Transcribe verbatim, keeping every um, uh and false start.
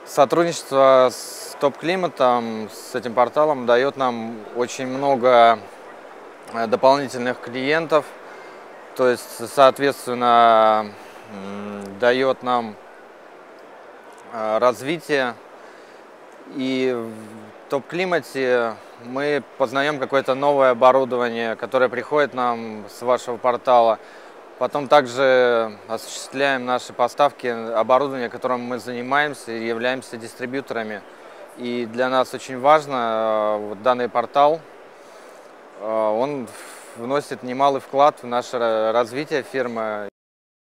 Сотрудничество с Топ-Климатом, с этим порталом, дает нам очень много э, дополнительных клиентов. То есть, соответственно, м, дает нам э, развитие. И в Топ-Климате мы познаем какое-то новое оборудование, которое приходит нам с вашего портала. Потом также осуществляем наши поставки оборудования, которым мы занимаемся и являемся дистрибьюторами. И для нас очень важно, э, вот данный портал, э, он вносит немалый вклад в наше развитие фирмы.